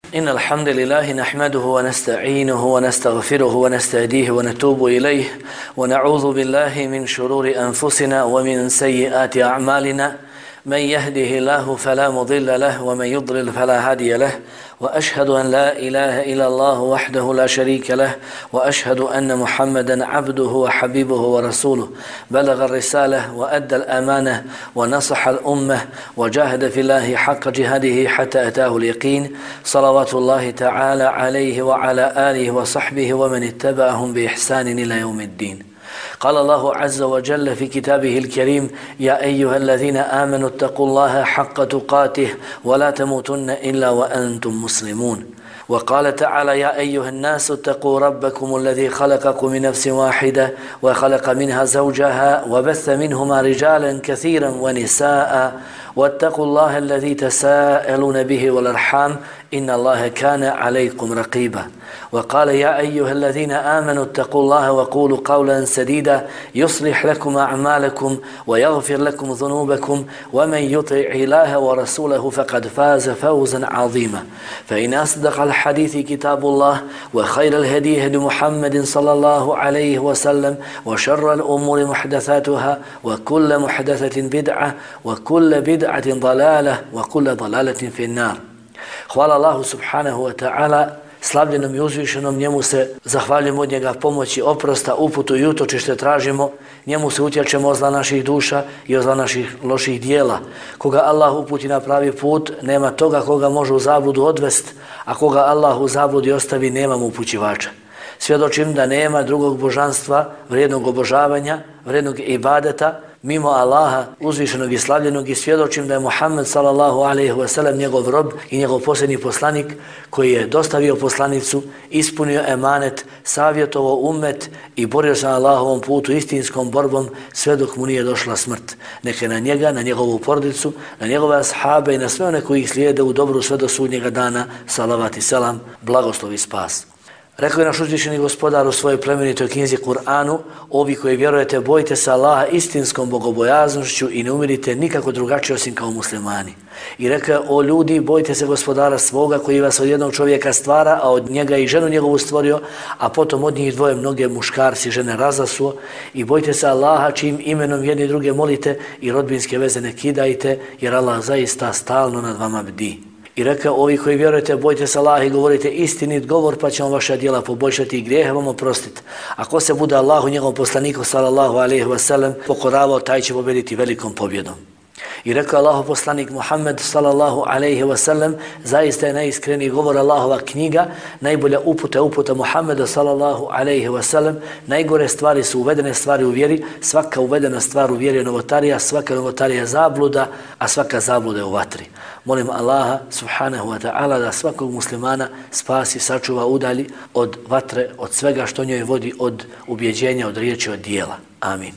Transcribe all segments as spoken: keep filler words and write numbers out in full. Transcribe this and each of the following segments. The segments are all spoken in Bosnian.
إن الحمد لله نحمده ونستعينه ونستغفره ونستهديه ونتوب إليه ونعوذ بالله من شرور أنفسنا ومن سيئات أعمالنا من يهده الله فلا مضل له ومن يضلل فلا هادي له وأشهد أن لا إله إلا الله وحده لا شريك له وأشهد أن محمدا عبده وحبيبه ورسوله بلغ الرسالة وأدى الأمانة ونصح الأمة وجاهد في الله حق جهاده حتى أتاه اليقين صلوات الله تعالى عليه وعلى آله وصحبه ومن اتبعهم بإحسان إلى يوم الدين. قال الله عز وجل في كتابه الكريم: يا أيها الذين آمنوا اتقوا الله حق تقاته ولا تموتن إلا وأنتم مسلمون. وقال تعالى: يا أيها الناس اتقوا ربكم الذي خلقكم من نفس واحدة وخلق منها زوجها وبث منهما رجالا كثيرا ونساء واتقوا الله الذي تساءلون به والأرحام إن الله كان عليكم رقيبا. وقال: يا أيها الذين آمنوا اتقوا الله وقولوا قولا سديدا يصلح لكم أعمالكم ويغفر لكم ذنوبكم ومن يطع الله ورسوله فقد فاز فوزا عظيما. فإن أصدق الحديث كتاب الله وخير الهدي هدي محمد صلى الله عليه وسلم وشر الأمور محدثاتها وكل محدثة بدعة وكل بدعة ضلالة وكل ضلالة في النار. Hvala Allahu subhanahu wa ta'ala, slavljenom i uzvišenom, njemu se zahvaljujemo od njega pomoći, oprosta, uputu i utočište tražimo, njemu se utječemo od zla naših duša i od zla naših loših dijela. Koga Allah uputi na pravi put, nema toga koga može u zabludu odvest, a koga Allah u zabludi ostavi, nema mu upućivača. Svjedočim da nema drugog božanstva, vrijednog obožavanja, vrijednog ibadeta, mimo Allaha uzvišenog i slavljenog, i svjedočim da je Muhammed sallallahu alaihi wa sallam njegov rob i njegov posljednji poslanik koji je dostavio poslanicu, ispunio emanet, savjetovao ummet i borio se na Allahovom putu istinskom borbom sve dok mu nije došla smrt. Neka na njega, na njegovu porodicu, na njegove ashabe i na sve one koji ih slijede u dobru sve do sudnjega dana, salavat i selam, blagoslov i spas. Rekao je naš uzvišeni gospodar u svojoj plemenitoj knjizi Kur'anu: ovi koji vjerujete, bojite se Allaha istinskom bogobojaznošću i ne umirite nikako drugačije osim kao muslimani. I rekao je: o ljudi, bojite se gospodara svoga koji vas od jednog čovjeka stvara, a od njega i ženu njegovu stvorio, a potom od njih dvoje mnoge muškarci žene razasuo. I bojite se Allaha čijim imenom jedni druge molite i rodbinske veze ne kidajte, jer Allah zaista stalno nad vama bdi. I rekao: ovi koji vjerujete, bojite se Allaha i govorite istinit govor, pa će on vaša djela poboljšati i grijehe vam oprostiti. Ako se bude Allahu njegovom poslaniku sallallahu alaihi wa sallam pokoravao, taj će pobjediti velikom pobjedom. I rekao Allahov poslanik Muhammed sallallahu alaihi wa sallam: zaista je najiskreniji govor Allahova knjiga, najbolja uputa uputa Muhammeda sallallahu alaihi wa sallam. Najgore stvari su uvedene stvari u vjeri, svaka uvedena stvar u vjeri je novotarija, svaka novotarija je zabluda, a svaka zabluda je u vatri. Molim Allaha subhanahu wa ta'ala da svakog muslimana spasi, sačuva, udalji od vatre, od svega što njoj vodi, od ubjeđenja, od riječi, od dijela. Amin.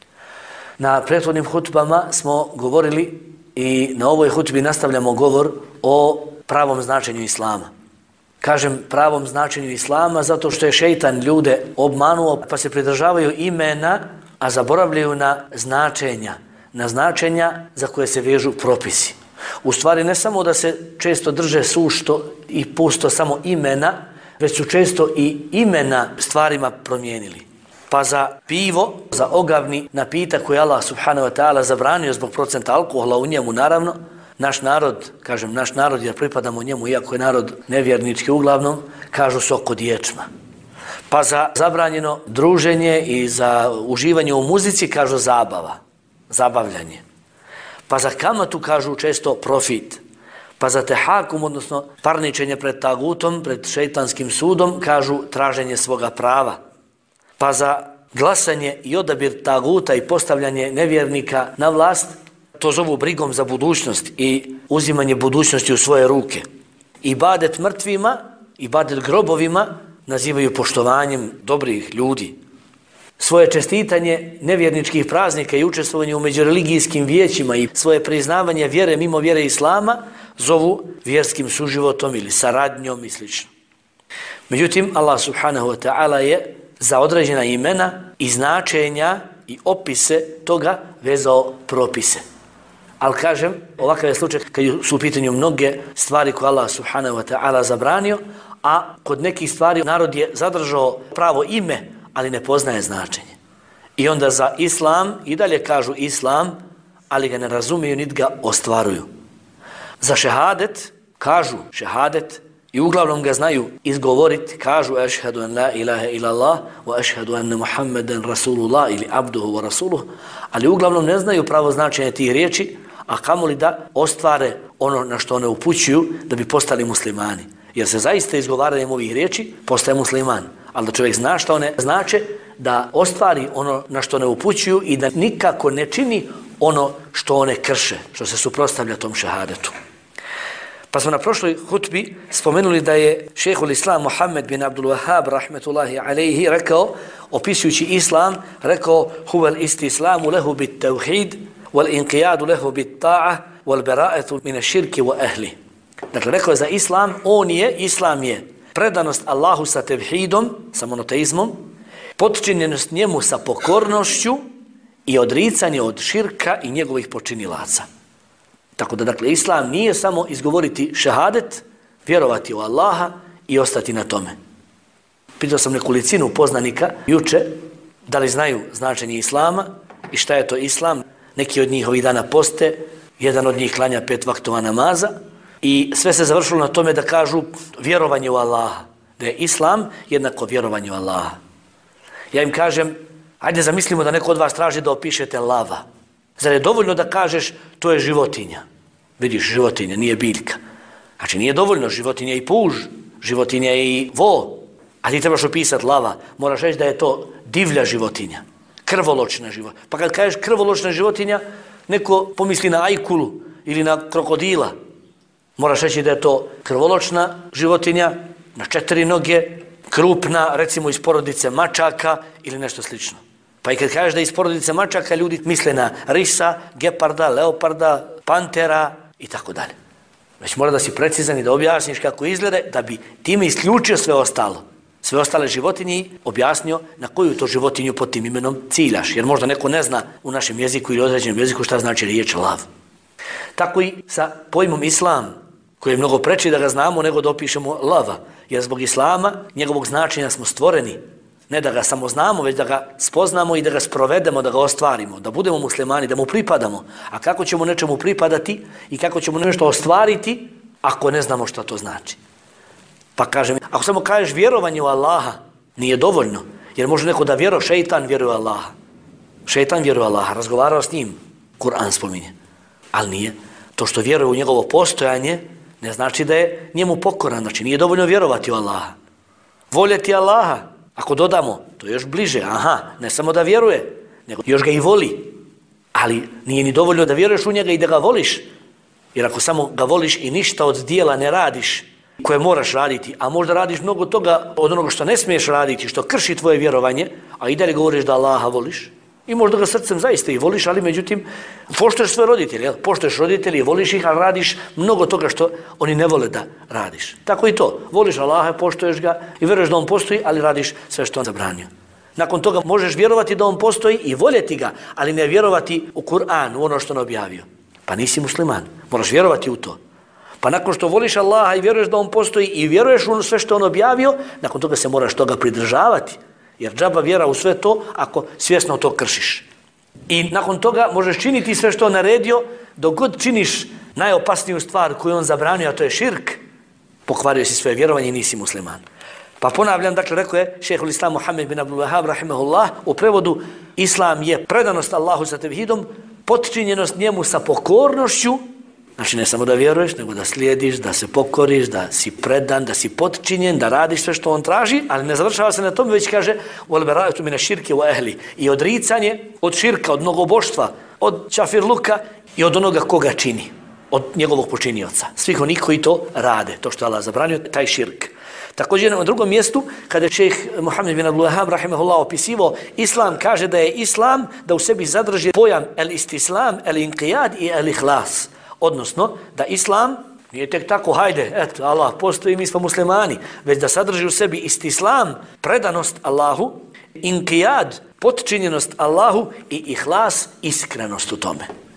Na prethodnim hutbama smo govorili i na ovoj hutbi nastavljamo govor o pravom značenju islama. Kažem pravom značenju islama zato što je šeitan ljude obmanuo, pa se pridržavaju imena, a zaboravljaju na značenja, na značenja za koje se vežu propisi. U stvari ne samo da se često drže sušto i pusto samo imena, već su često i imena stvarima promijenili. Pa za pivo, za ogavni napitak koji Allah subhanahu wa ta'ala zabranio zbog procenta alkohola u njemu, naravno, naš narod, kažem naš narod jer pripadamo njemu, iako je narod nevjernički uglavnom, kažu sok od ječma. Pa za zabranjeno druženje i za uživanje u muzici kažu zabava, zabavljanje. Pa za kamatu kažu često profit. Pa za tehakum, odnosno parničenje pred tagutom, pred šejtanskim sudom, kažu traženje svoga prava. Pa za glasanje i odabir taguta i postavljanje nevjernika na vlast, to zovu brigom za budućnost i uzimanje budućnosti u svoje ruke. Ibadet mrtvima, ibadet grobovima nazivaju poštovanjem dobrih ljudi. Svoje čestitanje nevjerničkih praznika i učestvovanje u međureligijskim vijećima i svoje priznavanje vjere mimo vjere islama zovu vjerskim suživotom ili saradnjom i sl. Međutim, Allah subhanahu wa ta'ala je za određena imena i značenja i opise toga vezao propise. Ali kažem, ovakav je slučaj kad su u pitanju mnoge stvari koje Allah subhanahu wa ta'ala zabranio, a kod nekih stvari narod je zadržao pravo ime, ali ne poznaje značenje. I onda za islam i dalje kažu islam, ali ga ne razumiju niti ga ostvaruju. Za šehadet kažu šehadet i uglavnom ga znaju izgovoriti, kažu ešhedu an la ilaha illallah wa ešhedu anna Muhammeden rasulullah ili abduhu wa rasuluhu, ali uglavnom ne znaju pravo značenje tih riječi, a kamoli da ostvare ono na što one upućuju da bi postali muslimani. Jer se zaista izgovaranjem ovih riječi postaje musliman. Ali da čovjek zna što one znače, da ostvari ono na što ne upućuju i da nikako ne čini ono što one krše, što se suprotstavlja tom šehadetu. Pa smo na prošloj hutbi spomenuli da je šejhul islam Muhammed bin Abdul Wahhab rahmetullahi alejhi rekao, opisujući islam, rekao huvel istislamu lehu bit tevhid wal inqiyadu lehu bit ta'a wal bara'atu min ash-shirki wa ahli. Dakle, rekao je za islam, on je, islam je predanost Allahu sa tevhidom, sa monoteizmom, potčinjenost njemu sa pokornošću i odricanje od širka i njegovih počinilaca. Tako da, dakle, islam nije samo izgovoriti šehadet, vjerovati u Allaha i ostati na tome. Pitao sam nekolicinu poznanika juče da li znaju značenje islama i šta je to islam. Neki od njih ovih dana poste, jedan od njih klanja pet vaktova namaza i sve se završilo na tome da kažu vjerovanje u Allaha, da je islam jednako vjerovanje u Allaha. Ja im kažem, ajde zamislimo da neko od vas traži da opišete lava. Zar je dovoljno da kažeš to je životinja? Vidiš, životinja, nije biljka. Znači nije dovoljno, životinja i puž, životinja i vo, a ti trebaš opisati lava. Moraš reći da je to divlja životinja, krvoločna životinja. Pa kad kažeš krvoločna životinja, neko pomisli na ajkulu ili na krokodila. Moraš reći da je to krvoločna životinja, na četiri noge, krupna, recimo iz porodice mačaka ili nešto slično. Pa i kad kažeš da iz porodice mačaka ljudi misle na risa, geparda, leoparda, pantera i tako dalje. Već mora da si precizan i da objasniš kako izgleda, da bi time isključio sve ostalo. Sve ostale životinje objasnio na koju to životinju pod tim imenom ciljaš. Jer možda neko ne zna u našem jeziku ili određenom jeziku šta znači riječ lav. Tako i sa pojmom islam, koji je mnogo preči da ga znamo nego da opišemo lava. Jer zbog islama, njegovog značenja smo stvoreni. Ne da ga samo znamo, već da ga spoznamo i da ga sprovedemo, da ga ostvarimo, da budemo muslimani, da mu pripadamo. A kako ćemo nečemu pripadati i kako ćemo nešto ostvariti ako ne znamo šta to znači? Pa kažem, ako samo kažeš vjerovanje u Allaha, nije dovoljno. Jer može neko da vjeruje, šeitan vjeruje u Allaha. Šeitan vjeruje u Allaha, razgovarao s njim, Kur'an spominje. Ali nije. To što vjeruje u njegovo postojanje, ne znači da je njemu pokoran. Znači nije dovoljno vjerovati u Allaha. Voljeti Allaha, ako dodamo, to je još bliže. Aha, ne samo da vjeruje, nego još ga i voli. Ali nije ni dovoljno da vjeruješ u njega i da ga voliš. Jer ako samo ga voliš i ništa od dijela ne radiš, koje moraš raditi, a možda radiš mnogo toga od onoga što ne smiješ raditi, što krši tvoje vjerovanje, a i dalje govoriš da Allaha voliš, i možda ga srcem zaista i voliš, ali međutim, poštuješ svoje roditelje, jel? Poštuješ roditelje i voliš ih, ali radiš mnogo toga što oni ne vole da radiš. Tako i to. Voliš Allaha, poštuješ ga i vjeruješ da on postoji, ali radiš sve što on zabranio. Nakon toga možeš vjerovati da on postoji i voljeti ga, ali ne vjerovati u Kur'an, u ono što on objavio. Pa nisi musliman. Moraš vjerovati u to. Pa nakon što voliš Allaha i vjeruješ da on postoji i vjeruješ u sve što on objavio, nakon toga se moraš toga pridržavati. Jer džaba vjera u sve to ako svjesno to kršiš. I nakon toga možeš činiti sve što on naredio, dok god činiš najopasniju stvar koju on zabranio, a to je širk, pokvario si svoje vjerovanje i nisi musliman. Pa ponavljam, dakle, rekao je šejhul islam Muhammed bin Abdul Wahhab rahimahullah, u prevodu islam je predanost Allahu sa tevhidom, potčinjenost njemu sa pokornošću. Znači ne samo da vjeruješ, nego da slijediš, da se pokoriš, da si predan, da si potčinjen, da radiš sve što on traži, ali ne završava se na tome, već kaže wal bara'atu min ash-shirki wa ahli, i odricanje od širka, od mnogoboštva, od čafirluka i od onoga koga čini, od njegovog počinioca. Svih onih koji to rade, to što je Allah zabranio, taj širk. Također na drugom mjestu, kada je šejh Muhammed bin Abdul Wahhab rahimahullah opisivao islam, kaže da je islam da u sebi zadrži pojam el-istislam, el-inqiyad i el-ihlas. Odnosno, da islam nije tek tako, hajde, eto, Allah postoji, mi smo muslimani, već da sadrži u sebi istislam, predanost Allahu, inqiyad, potčinjenost Allahu i ihlas, iskrenost u tome.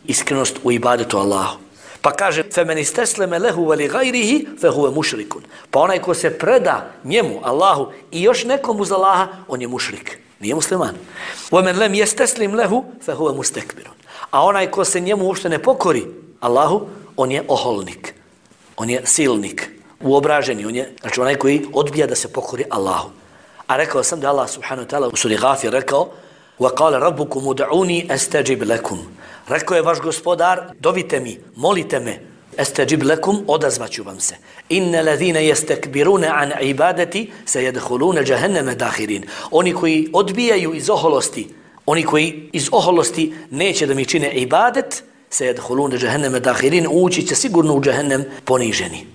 iskrenost u ibadetu Allahu. Pa kaže فَمَنِ اسْتَسْلَمَ لَهُ وَلِغَيْرِهِ فَهُوَ مُشْرِكٌ. Pa onaj ko se preda njemu, Allahu i još nekom uz Allaha, on je mušrik, nije musliman. وَمَنْ لَمْ يَسْتَسْلِمْ لَهُ فَهُوَ مُسْتَكْبِرٌ. A onaj ko se njemu uopšte ne pokori Allahu, on je oholnik, on je silnik, uobraženi, on je, znači onaj koji odbija da se pokori Allahu. A rekao sam da Allah subhanahu wa ta'ala u suri Ghafir rekao وَقَالَ رَبُّكُمُ دَعُونِي أَسْتَجِبْ لَكُمْ. Rekao je vaš gospodar, dovite mi, molite me, أَسْتَجِبْ لَكُمْ, odazvaću vam se. إِنَّ الَّذِينَ يَسْتَكْبِرُونَ عَنْ عِبَادَتِ سَيَدْخُلُونَ جَهَنَّمَ دَاخِرِينَ. Oni koji odbijaju iz oholosti, oni koji iz oholosti neće da mi čine ibadet, سَيَدْخُلُونَ جَهَنَّمَ دَاخِرِينَ, ući će sigurno u džehennem poniženi.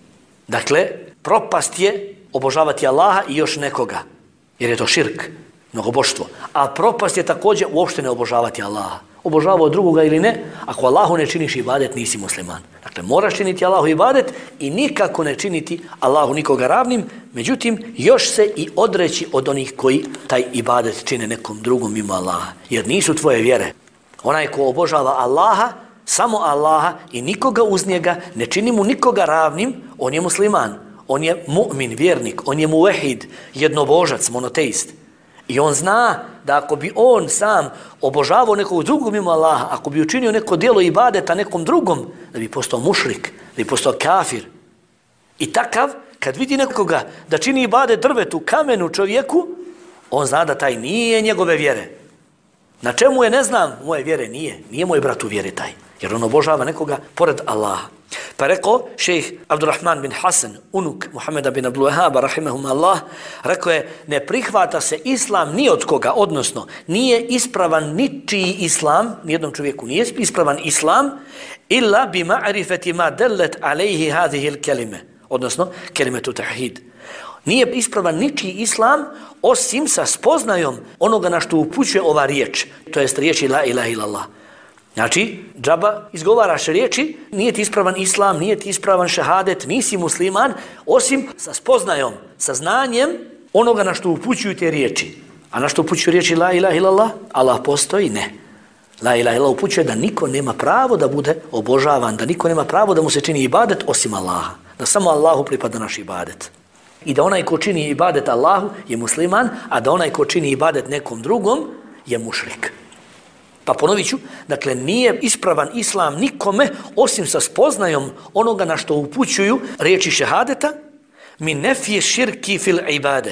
Dakle, propast je obožavati Allaha i još nekoga, jer je to širk, mnogoboštvo. A propast je također uopšte ne obožavati Allaha. Obožavao drugoga ili ne, ako Allahu ne činiš ibadet, nisi musliman. Dakle, moraš činiti Allahu ibadet i nikako ne činiti Allahu nikoga ravnim, međutim, još se i odreći od onih koji taj ibadet čine nekom drugom mimo Allaha, jer nisu tvoje vjere. Onaj ko obožava Allaha, samo Allaha i nikoga uz njega, ne čini mu nikoga ravnim, on je musliman, on je mu'min, vjernik, on je muvehid, jednobožac, monoteist. I on zna da ako bi on sam obožavao nekog drugog mimo Allaha, ako bi učinio neko djelo ibadeta nekom drugom, da bi postao mušrik, da bi postao kafir. I takav, kad vidi nekoga da čini ibadet drvetu, kamenu, čovjeku, on zna da taj nije njegove vjere. Na čemu je, ne znam, moje vjere nije. Nije moj brat u vjeri taj. Jer on obožava nekoga pored Allaha. Pa rekao šejh Abdurrahman bin Hasan, unuk Muhameda bin Abdul Wahhaba, rahimahum Allah, rekao je, ne prihvata se islam ni od koga, odnosno nije ispravan ničiji islam, nijednom čovjeku nije ispravan islam, illa bi ma'rifati ma dellet alejhi hadihi l-kelime, odnosno kelimetu tauhid. Nije ispravan ničiji islam osim sa spoznajom onoga na što upućuje ova riječ, to jest riječi la ilaha illallah. Znači, džaba, izgovaraš riječi, nije ti ispravan islam, nije ti ispravan šehadet, nisi musliman, osim sa spoznajom, sa znanjem onoga na što upućuju te riječi. A na što upućuju riječi la ilaha illallah? Allah postoji? Ne. La ilaha illallah upućuje da niko nema pravo da bude obožavan, da niko nema pravo da mu se čini ibadet osim Allaha. Da samo Allahu pripada naš ibadet. I da onaj ko čini ibadet Allahu je musliman, a da onaj ko čini ibadet nekom drugom je mušrik. Pa ponovit ću, dakle, nije ispravan islam nikome osim sa spoznajom onoga na što upućuju riječi šehadeta, mi nefije širki fil ibade,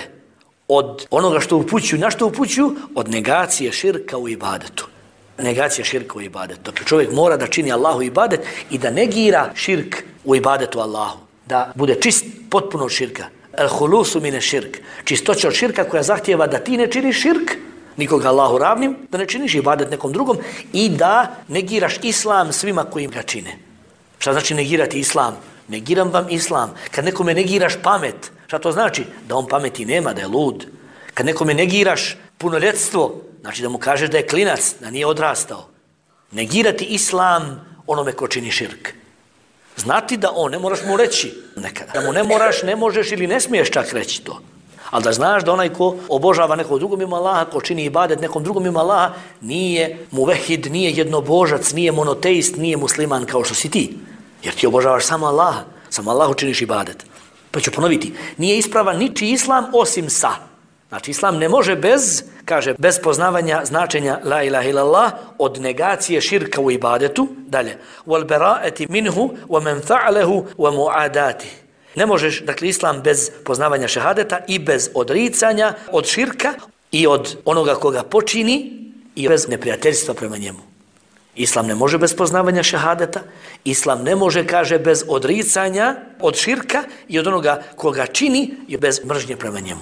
od onoga što upućuju, na što upućuju, od negacije širka u ibadetu. Negacija širka u ibadetu. Dakle, čovjek mora da čini Allahu ibadet i da negira širk u ibadetu Allahu. Da bude čist potpuno od širka. El hulusu mine širk. Čistoća od širka koja zahtijeva da ti ne činiš širk, nikoga Allahu ravnim, da ne činiš ibadet nekom drugom i da negiraš islam svima koji ga čine. Šta znači negirati islam? Negiram vam islam. Kad nekome negiraš pamet, šta to znači? Da on pameti nema, da je lud. Kad nekome negiraš punoljetstvo, znači da mu kažeš da je klinac, da nije odrastao. Negirati islam onome ko čini širk. Znati da on, ne moraš mu reći nekada, da mu ne moraš, ne možeš ili ne smiješ čak reći to. Ali da znaš da onaj ko obožava nekog drugom mimo Allaha, ko čini ibadet nekom drugom mimo Allaha, nije muvehid, nije jednobožac, nije monoteist, nije musliman kao što si ti. Jer ti obožavaš samo Allaha, samo Allahu činiš ibadet. Pa ću ponoviti, nije ispravan ničiji islam osim sa. Znači, islam ne može bez, kaže, bez poznavanja značenja la ilaha illallah, od negacije širka u ibadetu, dalje, wal bara'ati minhu wa man fa'alahu wa mu'adati. Ne možeš, dakle, islam bez poznavanja šehadeta i bez odricanja od širka i od onoga koga počini i bez neprijateljstva prema njemu. Islam ne može bez poznavanja šehadeta, islam ne može, kaže, bez odricanja od širka i od onoga koga čini i bez mržnje prema njemu.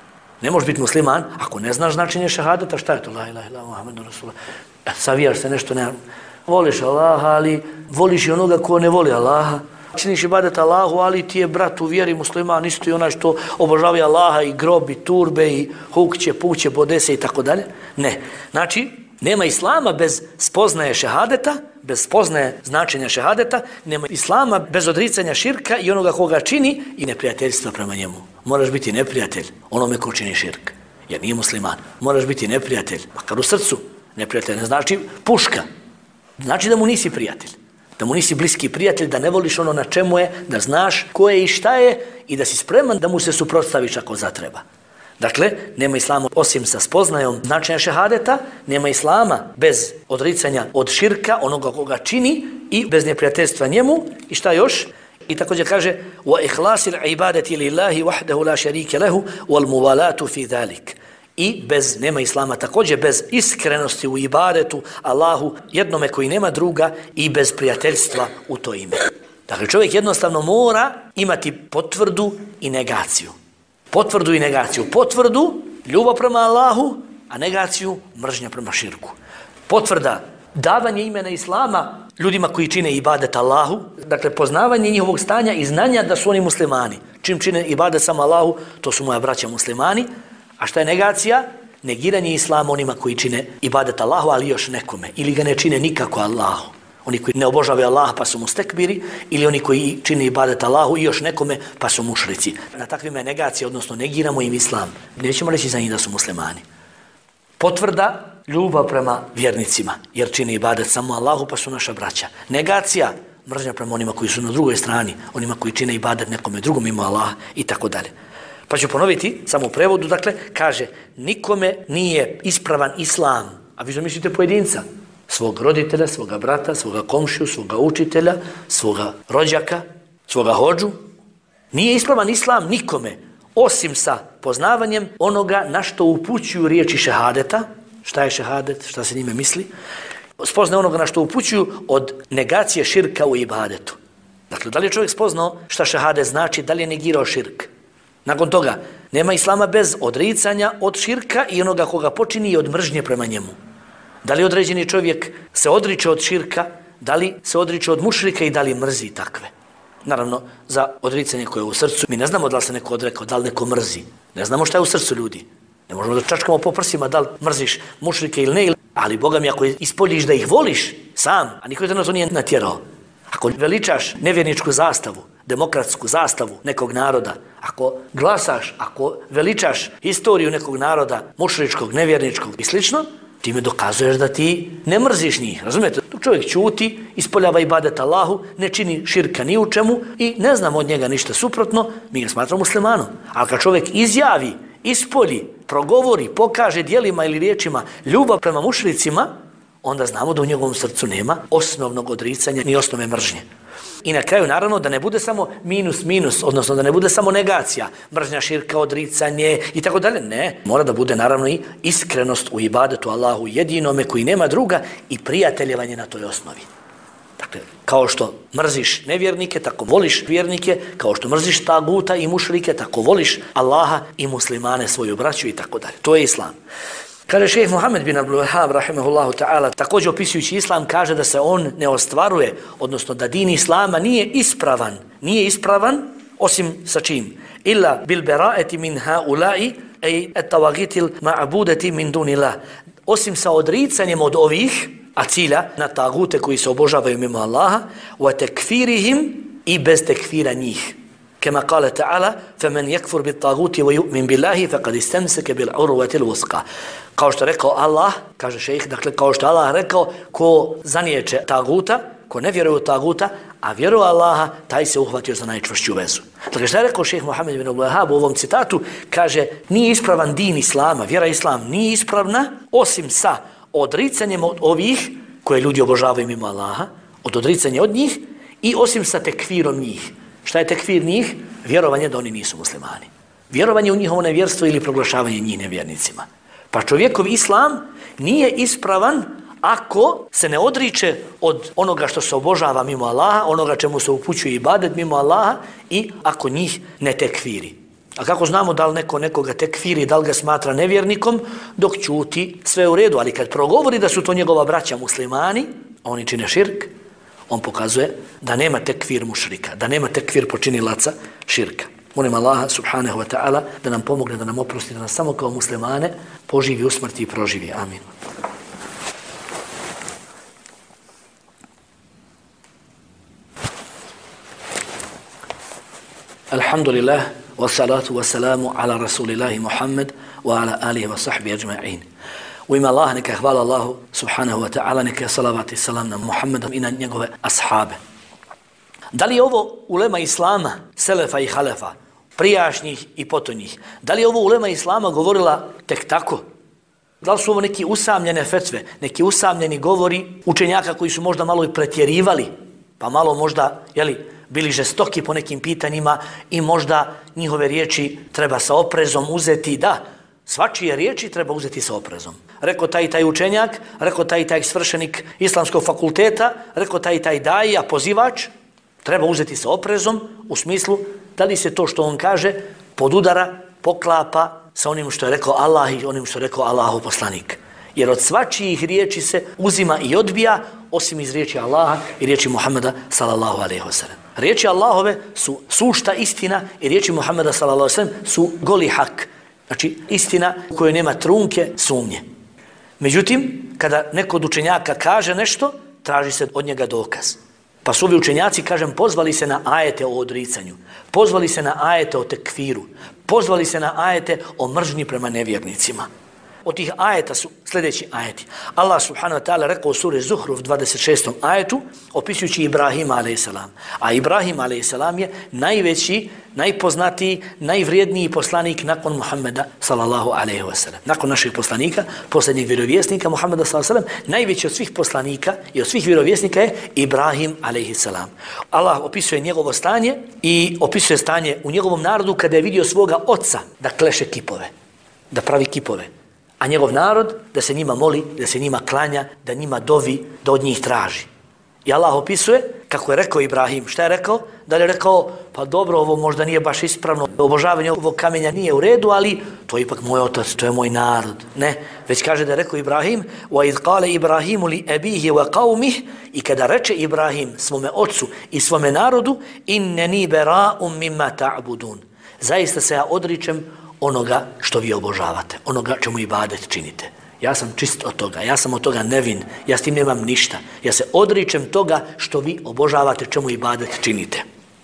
Ne možeš biti musliman ako ne znaš značenje šehadeta, šta je to? La ilaha illallah Muhammedur Rasulullah. Savijaš se nešto, ne, voliš Allaha, ali voliš i onoga ko ne voli Allaha. Činiš ibadet Allahu, ali ti je brat u vjeri musliman, isto i onaj što obožava Allaha i grob i turbe i hukće, puće, bodese i tako dalje. Ne. Znači, nema islama bez spoznaje šehadeta, bez spoznaje značenja šehadeta, nema islama bez odricanja širka i onoga koga čini i neprijateljstva prema njemu. Moraš biti neprijatelj onome ko čini širk, jer nije musliman. Moraš biti neprijatelj, makar u srcu. Neprijatelj ne znači puška. Znači da mu nisi prijatelj. Da mu nisi bliski prijatelj, da ne voliš ono na čemu je, da znaš ko je i šta je i da si spreman da mu se suprotstaviš ako zatreba. Dakle, nema islama osim sa spoznajom značenja šehadeta, nema islama bez odricanja od širka, onoga koga čini i bez neprijateljstva njemu. I šta još? I također kaže وَإِخْلَاسِ الْعِبَادَةِ لِلَّهِ وَحْدَهُ لَا شَرِيكَ لَهُ وَالْمُوَالَاتُ فِي ذَلِكَ. I bez, nema islama također bez iskrenosti u ibadetu Allahu jednome koji nema druga i bez prijateljstva u to ime. Dakle, čovjek jednostavno mora imati potvrdu i negaciju. Potvrdu i negaciju. Potvrdu, ljubav prema Allahu, a negaciju, mržnja prema širku. Potvrda, davanje imena islama ljudima koji čine ibadet Allahu, dakle poznavanje njihovog stanja i znanja da su oni muslimani. Čim čine ibadet samo Allahu, to su moja braća muslimani. A šta je negacija? Negiranje islama onima koji čine ibadet Allahu, ali još nekome. Ili ga ne čine nikako Allahu. Oni koji ne obožavaju Allaha pa su mustekbiri, ili oni koji čine ibadet Allahu i još nekome pa su mušrici. Na takvima je negacija, odnosno negiramo im islam. Nećemo reći za njih da su muslimani. Potvrda, ljubav prema vjernicima, jer čine ibadet samo Allahu pa su naša braća. Negacija, mržnja prema onima koji su na drugoj strani, onima koji čine ibadet nekome drugom mimo Allaha i tako dalje. Pa ću ponoviti, samo u prevodu, dakle, kaže, nikome nije ispravan islam, a vi zamislite pojedinca, svog roditelja, svoga brata, svoga komšiju, svoga učitelja, svoga rođaka, svoga hodžu. Nije ispravan islam nikome, osim sa poznavanjem onoga na što upućuju riječi šehadeta. Šta je šehadet, šta se njime misli? Spoznaje onoga na što upućuju od negacije širka u ibadetu. Dakle, da li je čovjek spoznao šta šehadet znači, da li je negirao širk? Nakon toga, nema islama bez odricanja od širka i onoga koga počini i od mržnje prema njemu. Da li određeni čovjek se odriče od širka, da li se odriče od mušrika i da li mrzi takve. Naravno, za odricanje koje je u srcu, mi ne znamo da li se neko odrekao, da li neko mrzi. Ne znamo šta je u srcu ljudi. Ne možemo da čačkamo po prsima da li mrziš mušrike ili ne, ali Boga mi ako ispoljiš da ih voliš sam, a niko te na to nije natjerao. Ako veličaš nevjerničku zastavu, demokratsku zastavu nekog naroda, ako glasaš, ako veličaš historiju nekog naroda, mušričkog, nevjerničkog i slično, time dokazuješ da ti ne mrziš njih. Razumijete? Dok čovjek ćuti, ispoljava ibadet Allahu, ne čini širka ni u čemu i ne znam od njega ništa suprotno, mi ga smatramo muslimanom. Ali kad čovjek izjavi, ispolji, progovori, pokaže djelima ili riječima ljubav prema mušricima, onda znamo da u njegovom srcu nema osnovnog odricanja ni osnove mržnje. I na kraju, naravno, da ne bude samo minus, minus, odnosno da ne bude samo negacija, mržnja, širka, odricanje i tako dalje. Ne, mora da bude naravno i iskrenost u ibadetu Allahu jedinome koji nema druga i prijateljevanje na toj osnovi. Dakle, kao što mrziš nevjernike, tako voliš vjernike, kao što mrziš taguta i mušrike, tako voliš Allaha i muslimane, svoju braću i tako dalje. To je islam. Kaže šejh Muhammed bin Abdul Wahhab rahimehullahu ta'ala, također opisujući islam, kaže da se on ne ostvaruje, odnosno da din islama nije ispravan, nije ispravan osim sa čim? Illa bil bera'ati min haula'i ay at-tawagitil ma'budati min dunillah. Osim sa odricanjem od ovih, a cilja na tagute koji se obožavaju mimo Allaha, wa takfirihim i bez tekfira njih. Kama kale ta'ala, فَمَنْ يَكْفُرْ بِالْتَاغُوتِ وَيُؤْمِنْ بِاللَّهِ فَقَدْ اسْتَمْسَكَ بِالْعُرْوَةِ الْوُثْقَى. Kao što rekao Allah, kaže šejh, dakle kao što Allah rekao, ko zaniječe taguta, ko ne vjeruje u taguta, a vjeruje Allaha, taj se uhvatio za najčvršću vezu. Dakle, što je rekao šejh Muhammed bin Abdul Wahhab u ovom citatu, kaže, nije ispravan din islama, vjera islam nije ispravna, osim sa odricanjem od ovih koje ljudi obožavaju mimo Allaha, od odricanja od njih i osim sa tekfirom njih. Šta je tekfir njih? Vjerovanje da oni nisu muslimani. Vjerovanje u njihovo nevjerstvo ili proglašavanje njih nevjernicima. Pa čovjekov islam nije ispravan ako se ne odriče od onoga što se obožava mimo Allaha, onoga čemu se upućuje ibadet mimo Allaha i ako njih ne tekfiri. A kako znamo da li neko nekoga tekfiri, da li ga smatra nevjernikom, dok ćuti sve u redu, ali kad progovori da su to njegova braća muslimani, oni čine širk, on pokazuje da nema tekfir mušrika, da nema tekfir počinilaca širka. Molim Allaha subhanahu wa ta'ala da nam pomogne, da nam oprosti, da nas samo kao muslimane poživi u smrti i proživi. Amin. Alhamdulillah, wa salatu wa salamu ala rasulillahi Muhammad wa ala alihi wa sahbihi ajma'in. U ime Allaha neka hvala Allahu subhanahu wa ta'ala, neka je salavat i salam na Muhammeda i na njegove ashabe. Da li je ovo ulema Islama, selefa i halefa, prijašnjih i potonjih, da li je ovo ulema Islama govorila tek tako? Da li su ovo neki usamljene fetve, neki usamljeni govori učenjaka koji su možda malo i pretjerivali, pa malo možda, jeli, bili žestoki po nekim pitanjima i možda njihove riječi treba sa oprezom uzeti, da, svačije riječi treba uzeti sa oprezom. Rekao taj i taj učenjak, rekao taj i taj svršenik islamskog fakulteta, rekao taj i taj daija, pozivač, treba uzeti sa oprezom u smislu da li se to što on kaže podudara, poklapa sa onim što je rekao Allah i onim što je rekao Allahov poslanik. Jer od svačijih riječi se uzima i odbija, osim iz riječi Allaha i riječi Muhammeda sallallahu alejhi ve sellem. Riječi Allahove su sušta istina i riječi Muhammeda sallallahu alejhi ve sellem su goli hak. Znači istina u kojoj nema trunke sumnje. Međutim, kada neko od učenjaka kaže nešto, traži se od njega dokaz. Pa su ovi učenjaci, kažem, pozvali se na ajete o odricanju, pozvali se na ajete o tekfiru, pozvali se na ajete o mržnji prema nevjernicima. Od tih ajeta su sljedeći ajeti. Allah subhanahu wa ta'ala rekao u suri Zuhruf dvadeset šestom ajetu, opisujući Ibrahima alejhi selam. A Ibrahim alejhi selam je najveći, najpoznatiji, najvrijedniji poslanik nakon Muhammeda sallallahu alejhi ve sellem. Nakon naših poslanika, posljednjeg vjerovjesnika Muhammeda sallallahu alejhi ve sellem, najveći od svih poslanika i od svih vjerovjesnika je Ibrahim alejhi selam. Allah opisuje njegovo stanje i opisuje stanje u njegovom narodu kada je vidio svoga oca da kleše kipove, da pravi kipove. A njegov narod da se njima moli, da se njima klanja, da njima dovi, da od njih traži. I Allah opisuje kako je rekao Ibrahim. Šta je rekao? Da li je rekao, pa dobro, ovo možda nije baš ispravno, obožavanje ovog kamenja nije u redu, ali to je ipak moj otac, to je moj narod. Ne, već kaže da je rekao Ibrahim, وَإِذْ قَالَ إِبْرَاهِيمُ لِأَبِيهِ وَقَوْمِهِ, i kada reče Ibrahim svome ocu i svome narodu, إِنَّنِي بَرَاءٌ مِمَّا تَعْبُدُونَ, zaista se ja odričem onoga što vi obožavate, onoga čemu ibadet činite. Ja sam čist od toga, ja sam od toga nevin, ja s tim nemam ništa. Ja se odričem toga što vi obožavate, čemu ibadet činite.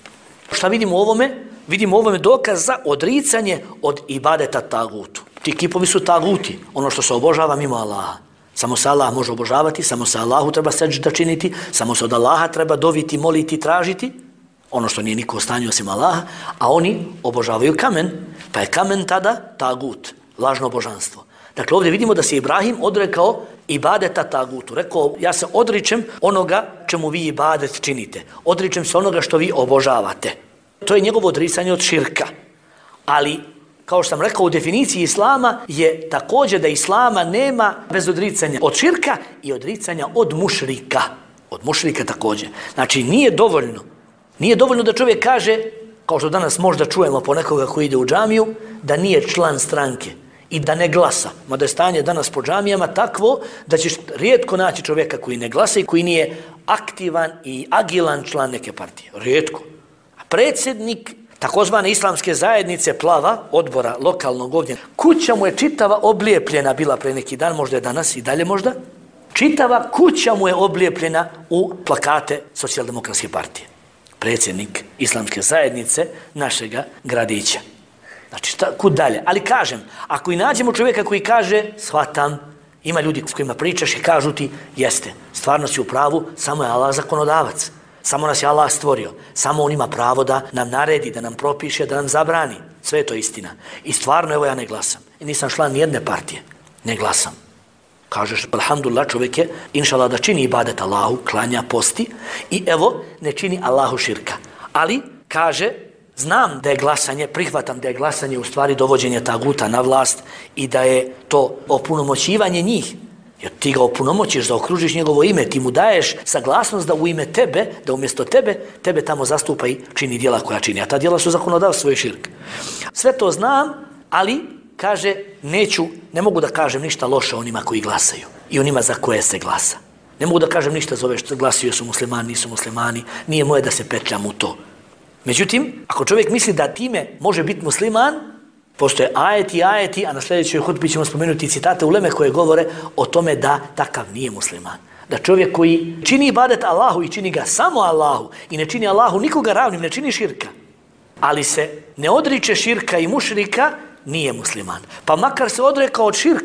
Šta vidimo u ovome? Vidimo u ovome dokaz za odricanje od ibadeta tagutu. Ti kipovi su taguti, ono što se obožava mimo Allaha. Samo se Allah može obožavati, samo se Allahu treba seđda činiti, samo se od Allaha treba doviti, moliti, tražiti, ono što nije niko u stanju osim Allaha, a oni obožavaju kamen, pa je kamen tada tagut, lažno božanstvo. Dakle, ovdje vidimo da se Ibrahim odrekao ibadeta tagutu. Rekao, ja se odričem onoga čemu vi ibadet činite. Odričem se onoga što vi obožavate. To je njegovo odricanje od širka. Ali, kao što sam rekao, u definiciji Islama je također da Islama nema bez odricanja od širka i odricanja od mušrika. Od mušrika također. Znači, nije dovoljno. Nije dovoljno da čovjek kaže, kao što danas možda čujemo po nekoga koji ide u džamiju, da nije član stranke i da ne glasa. Mada je stanje danas po džamijama takvo da ćeš rijetko naći čovjeka koji ne glasa i koji nije aktivan i agilan član neke partije. Rijetko. A predsjednik takozvane islamske zajednice Plava, odbora lokalnog ovdje, kuća mu je čitava oblijepljena, bila pre neki dan, možda je danas i dalje možda, čitava kuća mu je oblijepljena u plakate Socijaldemokratske partije. Predsjednik islamske zajednice našega gradića. Znači, šta, kud dalje? Ali kažem, ako i nađemo čovjeka koji kaže, shvatam, ima ljudi s kojima pričaš i kažu ti, jeste, stvarno si u pravu, samo je Allah zakonodavac. Samo nas je Allah stvorio. Samo on ima pravo da nam naredi, da nam propiše, da nam zabrani. Sve je to istina. I stvarno, evo, ja ne glasam. I nisam član nijedne partije. Ne glasam. Kažeš, alhamdulillah, čovjek je, inšallah, da čini ibadet Allahu, klanja, posti i evo, ne čini Allahu širka. Ali, kaže, znam da je glasanje, prihvatam da je glasanje u stvari dovođenje taguta na vlast i da je to opunomoćivanje njih. Jer ti ga opunomoćiš, zaokružiš njegovo ime, ti mu daješ saglasnost da u ime tebe, da umjesto tebe, tebe tamo zastupa i čini djela koja čini. A ta djela su zakonodavstvo i širk. Sve to znam, ali, kaže, neću, ne mogu da kažem ništa loše onima koji glasaju i onima za koje se glasa. Ne mogu da kažem ništa za ove što glasaju su muslimani, nisu muslimani, nije moje da se petljam u to. Međutim, ako čovjek misli da time može biti musliman, postoje ajeti, ajeti, a na sljedećoj hutbi ćemo spomenuti citate uleme koje govore o tome da takav nije musliman. Da čovjek koji čini ibadet Allahu i čini ga samo Allahu i ne čini Allahu nikoga ravnim, ne čini širka, ali se ne odriče širka i mušrika, nije musliman. Pa makar se odrekao od širka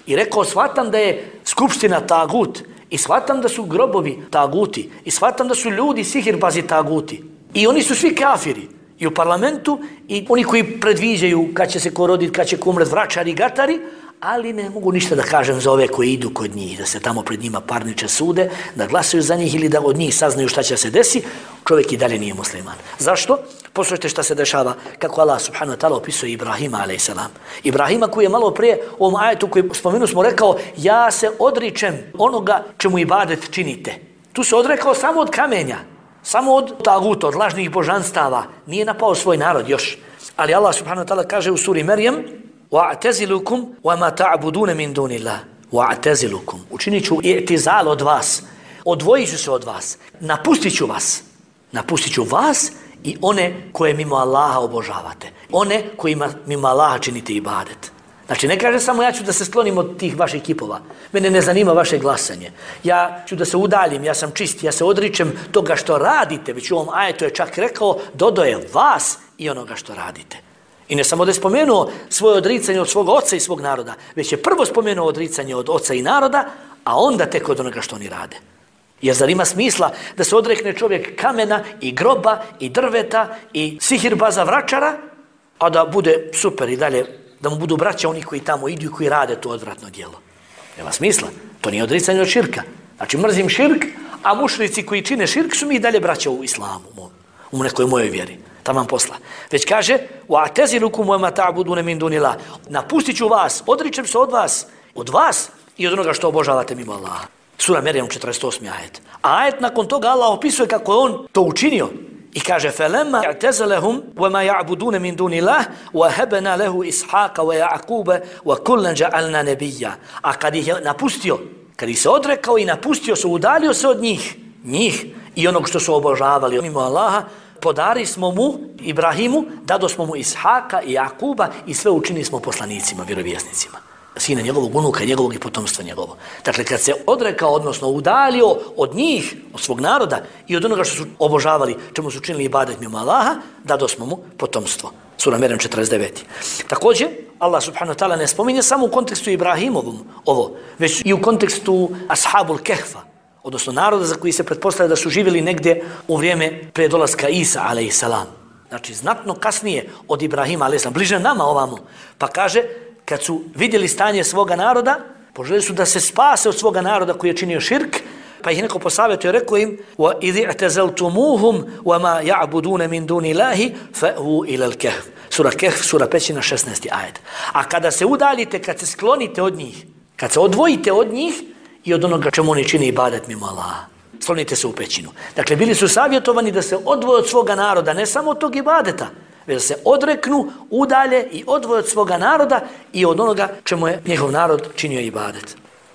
I rekao, shvatam da je skupština tagut, i shvatam da su grobovi taguti, i shvatam da su ljudi sihirbazi taguti. I oni su svi kafiri. I u parlamentu, i oni koji predviđaju kad će se ko roditi, kad će ko umret, vračari, gatari, ali ne mogu ništa da kažem za ove koji idu kod njih, da se tamo pred njima parniče sude, da glasaju za njih ili da od njih saznaju šta će se desi. Čovjek i dalje nije musliman. Zašto? Poslušajte šta se dešava, kako Allah subhanahu wa ta'ala opisuje Ibrahima a.s. Ibrahima koji je malo prije u ovom ajetu koji spomenu smo rekao, ja se odričem onoga čemu ibadet činite. Tu se odrekao samo od kamenja, samo od taguta, od lažnih božanstava. Nije napao svoj narod još. Ali Allah subhanahu wa ta'ala kaže u suri Merjem, وَاعْتَزِلُكُمْ وَمَا تَعْبُدُونَ مِنْ دُونِ اللَّهِ وَاعْتَزِلُكُمْ Učinit ću i'tizal od vas, odvojit ću se od vas, napustit ću vas, napustit ću vas i one koje mimo Allaha obožavate, one kojima mimo Allaha činite ibadet. Znači ne kaže samo ja ću da se sklonim od tih vaših kipova, mene ne zanima vaše glasanje, ja ću da se udaljim, ja sam čist, ja se odričem toga što radite, već u ovom ajetu je čak rekao, dodaje vas i onoga što radite. I ne samo da je spomenuo svoje odricanje od svog oca i svog naroda, već je prvo spomenuo odricanje od oca i naroda, a onda tek od onoga što oni rade. Jer zar ima smisla da se odrekne čovjek kamena i groba i drveta i sihirbaza vračara, a da bude super i dalje, da mu budu braća oni koji tamo idu i koji rade to odvratno djelo. Nema smisla. To nije odricanje od širka. Znači mrzim širk, a mušrici koji čine širk su mi i dalje braća u islamu, u nekoj mojoj vjeri. Taman posla. Već kaže وَاعْتَزِلُكُمْ وَمَا تَعْبُدُونَ مِنْ دُونِ اللَّهِ Napustit ću vas, odričem se od vas, od vas i od onoga što obožavate mimo Allaha. Sura Merjem četrdeset osmi ajet. A ajet nakon toga Allah opisuje kako je on to učinio. I kaže فَلَمَّا اعْتَزَلَهُمْ وَمَا يَعْبُدُونَ مِنْ دُونِ اللَّهِ وَهَبَنَا لَهُ إِسْحَاقَ وَيَعْقُوبَ وَكُلًّا جَعَلْنَا نَبِيًّا A kad ih je napustio, kad ih se odrekao i napustio se, udalio se od njih, njih i onog što su obožavali mimo Allaha, podari smo mu, Ibrahimu, dado smo mu Ishaka i Jakuba i sve učinili smo poslanicima, vjerovjesnicima. Sina njegovog, unuka njegovog i potomstva njegovo. Dakle, kad se odrekao, odnosno udalio od njih, od svog naroda i od onoga što su obožavali, čemu su činili ibadet mimo Allaha, dado smo mu potomstvo. Sura Merjem četrdeset devet. Također, Allah subhanahu wa ta'ala ne spominje samo u kontekstu Ibrahimovom ovo, već i u kontekstu Ashabul Kehfa, odnosno naroda za koji se pretpostavlja da su živjeli negdje u vrijeme prije dolaska Isa alejsalam. Znači znatno kasnije od Ibrahima alejsalam, bliže nama ovamo. Pa kaže, kad su vidjeli stanje svoga naroda, poželjeli su da se spase od svoga naroda koji je činio širk, pa ih neko posavjetuje, rekao im وَإِذِ اعْتَزَلْتُمُوهُمْ وَمَا يَعْبُدُونَ مِنْ دُونِ اللَّهِ فَأْوُوا إِلَى الْكَهْفِ Sura Kehf, sura pećina, šesnaesti ajet. A kada se udaljite, kad se sklonite od njih, kad se odvojite od njih, i od onoga čemu oni čine ibadet mimo Allaha. Sklonite se u pećinu. Dakle, bili su savjetovani da se odvoje od svoga naroda, ne samo od tog ibadeta, već da se odreknu, udalje i odvoje od svoga naroda i od onoga čemu je njihov narod činio ibadet.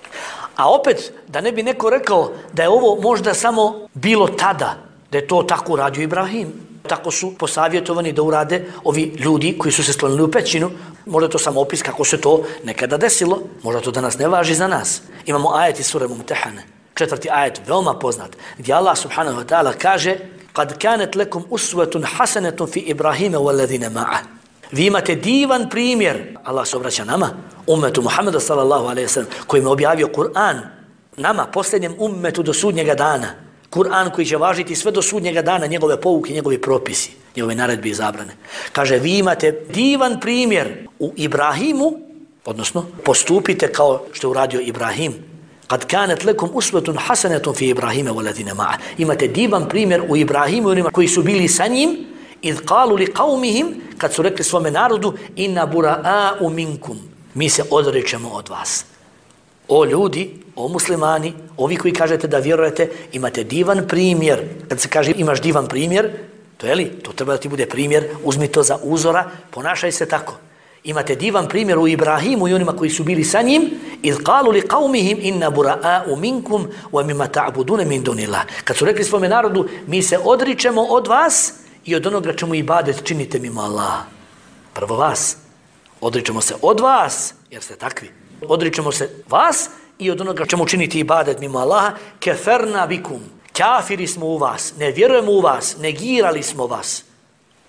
A opet, da ne bi neko rekao da je ovo možda samo bilo tada, da je to tako uradio Ibrahim. Tako su posavjetovani da urade ovi ljudi koji su se sklonili u pećinu. Možda je to samo opis kako se to nekada desilo. Možda to danas ne važi za nas. Imamo ajet iz sure Mumtehane. Četvrti ajet, veoma poznat, gdje Allah subhanahu wa ta'ala kaže قَدْ كَانَتْ لَكُمْ أُسْوَةٌ حَسَنَةٌ فِي إِبْرَاهِيمَ وَالَّذِينَ مَعَهُ Vi imate divan primjer, Allah se obraća nama, ummetu Muhammeda sallallahu alaihi wa sallam, koji je objavio Kur'an, nama, posljednjem ummetu do sudnjega dana. Kur'an koji će važiti sve do sudnjega dana, njegove pouke, njegovi propisi, njegove naredbe i zabrane. Kaže, vi imate divan primjer u Ibrahimu, odnosno postupite kao što je uradio Ibrahim. Kad kanet lekum usvetun hasanetum fi Ibrahime waladine ma'a. Imate divan primjer u Ibrahimu i onima koji su bili sa njim, idh qalu li qavmihim, kad su rekli svome narodu, inna bura'a'u minkum. Mi se odrećemo od vas. O ljudi, o muslimani, ovi koji kažete da vjerujete, imate divan primjer. Kad se kaže imaš divan primjer, to je li? To treba da ti bude primjer, uzmi to za uzora, ponašaj se tako. Imate divan primjer u Ibrahimu i onima koji su bili sa njim, idh qalu li qavmihim inna bura'a'u minkum wa mimma ta'budune min dunillah. Kad su rekli svome narodu, mi se odričemo od vas i od onoga čemu ibadet činite mimo Allaha. Prvo vas. Odričemo se od vas, jer ste takvi. Odričemo se vas i od onoga čemu činiti ibadet mimo Allaha, keferna bikum. Kafiri smo u vas, ne vjerujemo u vas, negirali smo vas.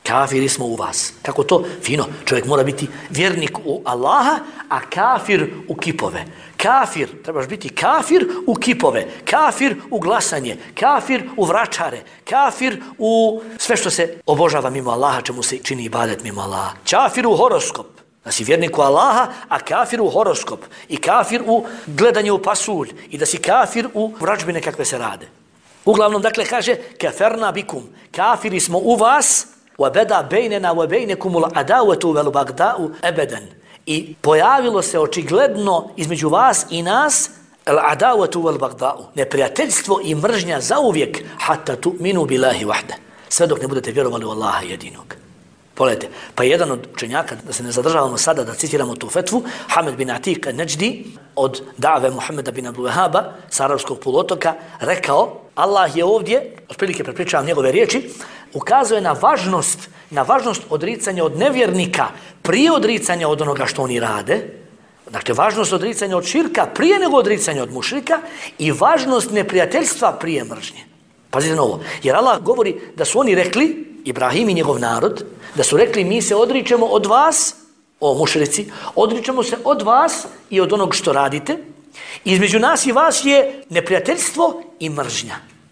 Kafiri smo u vas. Kako to? Fino. Čovjek mora biti vjernik u Allaha, a kafir u kipove. Kafir, trebaš biti kafir u kipove, kafir u glasanje, kafir u vračare, kafir u sve što se obožava mimo Allaha, čemu se čini ibadet mimo Allaha. Kafir u horoskop. Da si vjernik u Allaha, a kafir u horoskop. I kafir u gledanje u pasulj. I da si kafir u vračbine kakve se rade. Uglavnom, dakle, kaže, kaferna bikum. Kafiri smo u vas, وَبَدَا بَيْنَنَا وَبَيْنَكُمُ الْعَدَاوَةُ وَالْبَغْضَاءُ أَبَدًا. I pojavilo se očigledno između vas i nas الْعَدَاوَةُ وَالْبَغْضَاءُ. Neprijateljstvo i mržnja zauvijek حَتَّى تُؤْمِنُوا بِاللَّهِ وَحْدَ. Sve dok ne budete vjerovali u Allaha jedinog. Pogledajte, pa jedan od učenjaka, da se ne zadržavamo sada da citiramo tu fetvu, Hamed bin Atik Neđdi, od dave Muhammeda bin Abdul Wahaba, s arapskog poluotoka, rekao, Allah je ovdje, otprilike prepričavam njegove riječi, ukazuje na važnost, na važnost odricanja od nevjernika prije odricanja od onoga što oni rade, dakle važnost odricanja od širka prije nego odricanja od mušrika i važnost neprijateljstva prije mržnje. Pazite na ovo, jer Allah govori da su oni rekli, Ibrahim i njegov narod, da su rekli mi se odričemo od vas, o mušrici, odričemo se od vas i od onog što radite. Između nas i vas je neprijateljstvo i mržnja.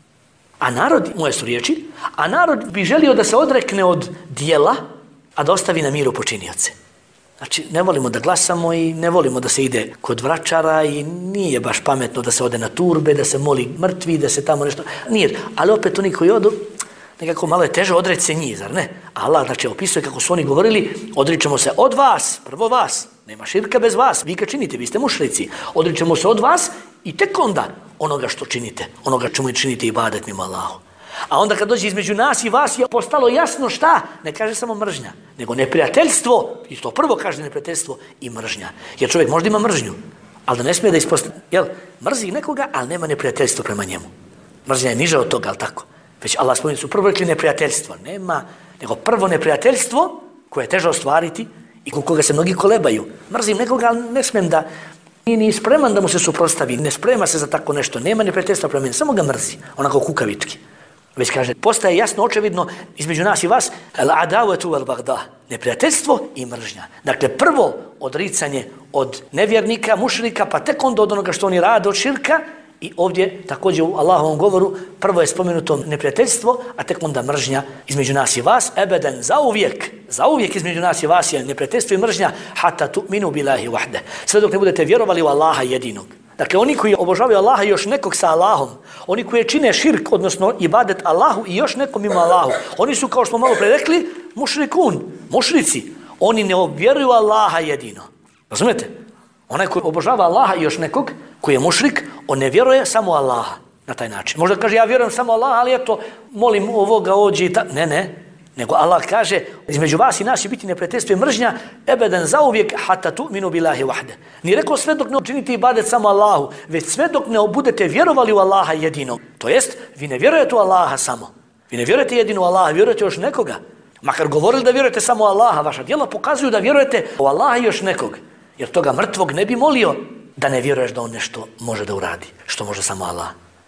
A narod, moje su riječi, a narod bi želio da se odrekne od dijela, a da ostavi na miru počinioce. Znači, ne volimo da glasamo i ne volimo da se ide kod vračara i nije baš pametno da se ode na turbe, da se moli mrtvi, da se tamo nešto... Nije, ali opet oni koji odu, nekako malo je teže odreći se njih, zar ne? Allah, znači, opisuje kako su oni govorili, odričemo se od vas, prvo vas, nema širka bez vas, vi kad činite, vi ste mušrici, odričemo se od vas i tek onda onoga što činite, onoga čemu činite ibadet mimo Allahu. A onda kad dođe između nas i vas je postalo jasno šta? Ne kaže samo mržnja, nego neprijateljstvo, i to prvo kaže neprijateljstvo i mržnja. Jer čovjek možda ima mržnju, ali da ne smije da ispostavi, jel, mrzi nekoga, ali nema neprijateljstvo prema njemu. Mržnja je niža od toga, ali tako. Već Allah spominje su prvo rekli neprijateljstvo, nema, nego prvo neprijateljstvo koje je teže ostvariti i kod koga se mnogi kolebaju. Mrzim nekoga, ali ne smijem da, nije ni spreman da mu se suprotstavi, ne sprema se za tako nešto, nema neprijateljstva prema meni, samo ga mrzi, onako kukavički. Već kaže, postaje jasno, očevidno između nas i vas, al-adawatu wal-bagda, neprijateljstvo i mržnja. Dakle, prvo odricanje od nevjernika, mušrika, pa tek onda od onoga što oni rade, od širka. I ovdje, također u Allahovom govoru, prvo je spomenuto neprijateljstvo, a tek onda mržnja između nas i vas, ebeden, zauvijek, zauvijek između nas i vas je neprijateljstvo i mržnja, hatta tu'minu billahi wahde. Sve dok ne budete vjerovali u Allaha jedinog. Dakle, oni koji obožavaju Allaha i još nekog sa Allahom, oni koji čine širk, odnosno ibadet Allahu i još nekom mimo Allahu, oni su, kao što smo malo pre rekli, mušrikun, mušrici. Oni ne vjeruju Allaha jedino. Razumijete? Onaj koji obožava Allaha i još nekog, koji je mušrik, on ne vjeruje samo Allaha na taj način. Možda kaže, ja vjerujem samo Allaha, ali eto, molim ovoga, ođi i ta... Ne, ne. Nego Allah kaže, između vas i nas će biti neprijateljstvo i mržnja, ebeden zauvijek, hatta tu'minu billahi wahde. Nije rekao sve dok ne učinite ibadet samo Allahu, već sve dok ne budete vjerovali u Allaha jedinog. To jest, vi ne vjerujete u Allaha samo. Vi ne vjerujete jedino u Allaha, vjerujete još nekoga. Makar govorili da vjerujete samo u Allaha, vaša djela pokazuju da vjerujete u Allaha i još nekog. Jer toga mrtvog ne bi molio da ne vjeruješ da on nešto može da uradi, što može samo Allah.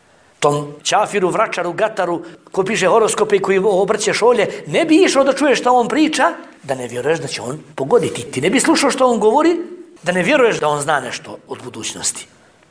Tom čafiru, vračaru, gataru, ko piše horoskope i koji obrće šolje, ne bi išao da čuješ što on priča, da ne vjeruješ da će on pogoditi. Ti ne bi slušao što on govori, da ne vjeruješ da on zna nešto od budućnosti.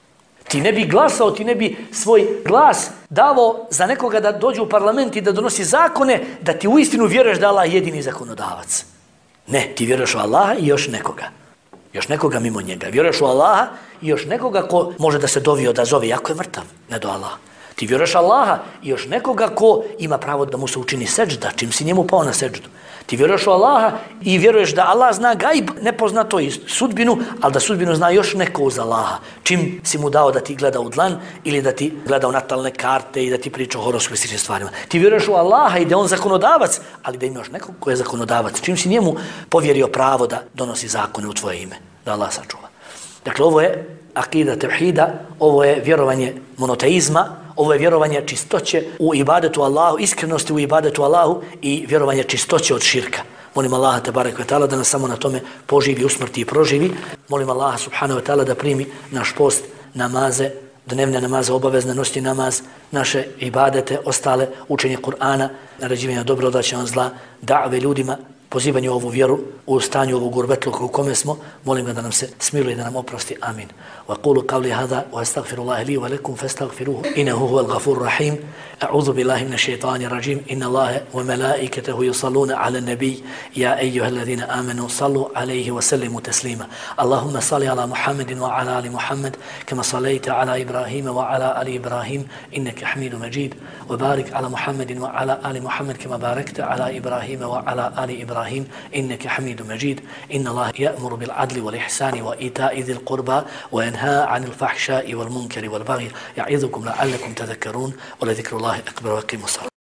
Ti ne bi glasao, ti ne bi svoj glas davao za nekoga da dođe u parlament i da donosi zakone, da ti uistinu vjeruješ da Allah je jedini zakonodavac. Ne, ti vjeruješ u Allaha i još nekoga. Još nekoga mimo njega. Vjeruješ u Allaha i još nekoga ko može da se dovio da zove, jako je mrtav, ne do Allaha. Ti vjeruješ Allaha i još nekoga ko ima pravo da mu se učini seđda, čim si njemu pao na seđdu. Ti vjeruješ u Allaha i vjeruješ da Allah zna gajb, nepoznato i sudbinu, ali da sudbinu zna još neko uz Allaha. Čim si mu dao da ti gleda u dlan ili da ti gleda u natalne karte i da ti priča o horoskopu i sličnim stvarima. Ti vjeruješ u Allaha i da je on zakonodavac, ali da ima još nekog ko je zakonodavac. Čim si njemu povjerio pravo da donosi zakone u tvoje ime, da Allah sačuva. Dakle, ovo je akida tevhida, ovo je vjerovanje monoteizma, ovo je vjerovanje čistoće u ibadetu Allahu, iskrenosti u ibadetu Allahu i vjerovanje čistoće od širka. Molim Allaha tebareke ve taala da nas samo na tome poživi, usmrti i proživi. Molim Allaha subhanahu wa taala da primi naš post, namaze, dnevne namaze, obavezne noćni namaz, naše ibadete, ostale, učenje Kur'ana, naređivanje dobro, odvraćanje od zla, da've ljudima, pozivanje u ovu vjeru, u stanju ovog gurbetluka u kome smo, molim ga da nam se smiluje, da nam oprosti. Amin. Wa qulu qavli hada wa astaghfirullaha li wa lakum fastaghfiruhu innahu huwal ghafurur rahim. A'udhu billahi minash shaitanir rajim. Inna Allaha wa malaikatahu yusalluna 'alan nabiy ya ayyuhalladhina amanu sallu 'alayhi wa sallimu taslima. Allahumma salli 'ala Muhammadin wa 'ala ali Muhammad kama sallaita 'ala Ibrahima wa 'ala ali Ibrahim innaka Hamidum Majid. Wa barik 'ala Muhammadin wa 'ala ali Muhammad kama barakta 'ala Ibrahima wa 'ala ali Ibrahim إنك حميد مجيد إن الله يأمر بالعدل والإحسان وإيتاء ذي القربى وينهى عن الفحشاء والمنكر والبغي يعظكم لعلكم تذكرون ولذكر الله أكبر وأقيموا الصلاة